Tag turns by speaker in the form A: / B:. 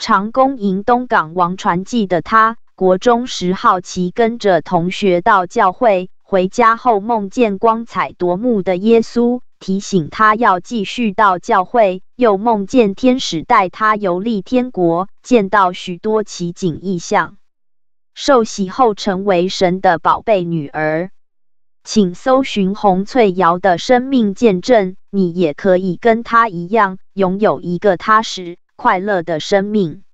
A: 常恭迎东港王传记的他，国中时好奇跟着同学到教会，回家后梦见光彩夺目的耶稣，提醒他要继续到教会，又梦见天使带他游历天国，见到许多奇景异象。受洗后成为神的宝贝女儿。请搜寻洪翠瑶的生命见证，你也可以跟她一样，拥有一个踏实、快乐的生命。